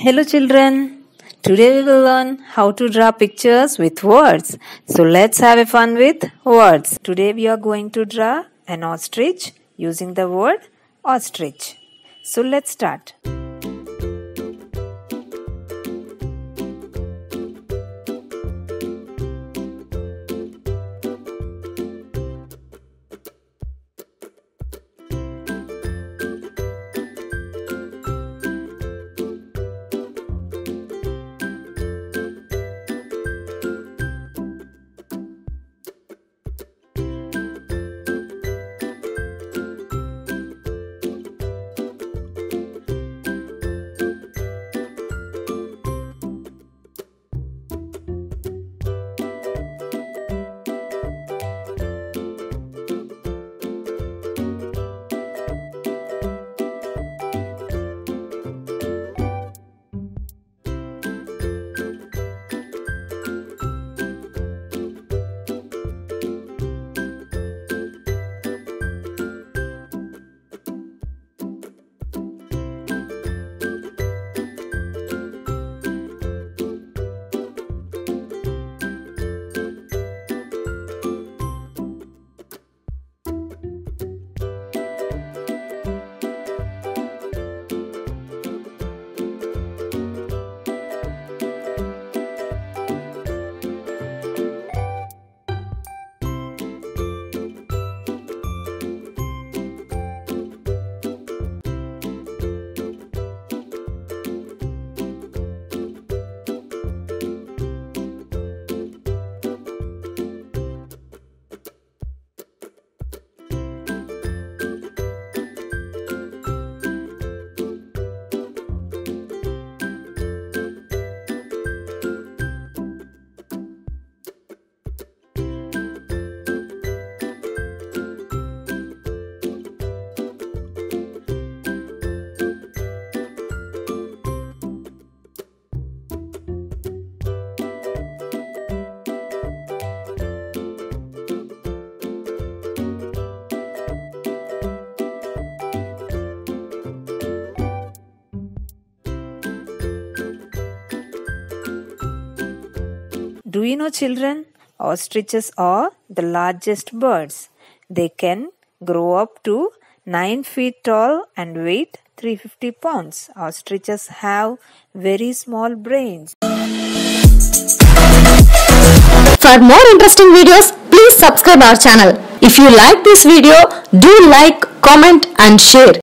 Hello children, today we will learn how to draw pictures with words. So let's have a fun with words. Today we are going to draw an ostrich using the word ostrich. So let's start. Do you know children, ostriches are the largest birds. They can grow up to 9 feet tall and weight 350 pounds. Ostriches have very small brains. For more interesting videos, please subscribe our channel. If you like this video, do like, comment and share.